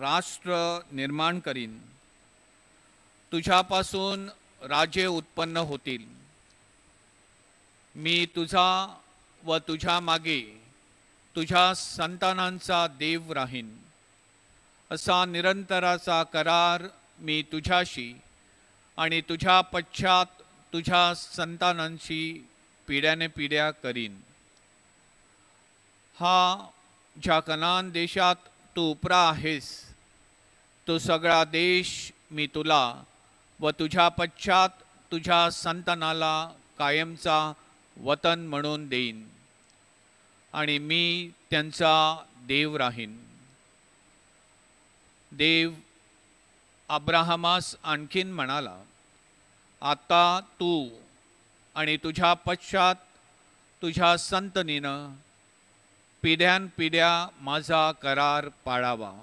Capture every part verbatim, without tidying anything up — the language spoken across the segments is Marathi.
राष्ट्र निर्माण करीन, तुझ्यापासून राजे उत्पन्न होतील. मी तुझा व तुझ्या मागे तुझ्या संतानांचा देव राहीन. असा निरंतराचा करार मी तुझ्याशी आणि तुझ्या पश्चात तुझ्या संतानांशी पिढ्याने पिढ्या करीन. हा ज्या कनान देशात तू उपरा आहेस, तो सगळा देश मी तुला व तुझ्या पश्चात तुझ्या संतानाला कायमचा वतन म्हणून देईन आणि मी त्यांचा देव राहीन. देव अब्राहमास आणखीन म्हणाला, आता तू आणि तुझ्या पश्चात तुझ्या संतनीनं पिढ्यानपिढ्या माझा करार पाळावा.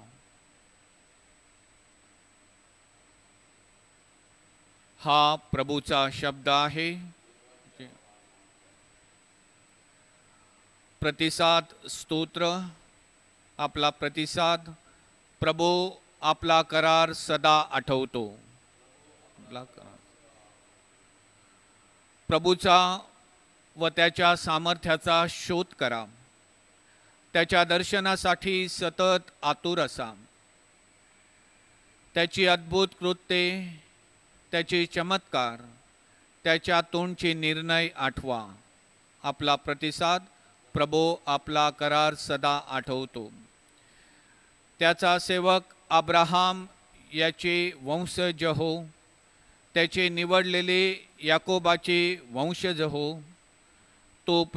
हा प्रभूचा शब्द आहे. प्रतिसाद स्तोत्र. आपला प्रतिसाद. प्रभू आपला करार सदा आठवतो. प्रभूचा व त्याच्या सामर्थ्याचा शोध करा. त्याच्या दर्शनासाठी सतत आतुर असा. त्याची अद्भुत कृत्ये, त्याचे चमत्कार, त्याच्या तोंडचे निर्णय आठवा. आपला प्रतिसाद. प्रभू आपला करार सदा आठवतो. त्याचा सेवक अब्राहम याचे वंशज हो, त्याचे निवडलेले याकोबाचे वंशज हो. तो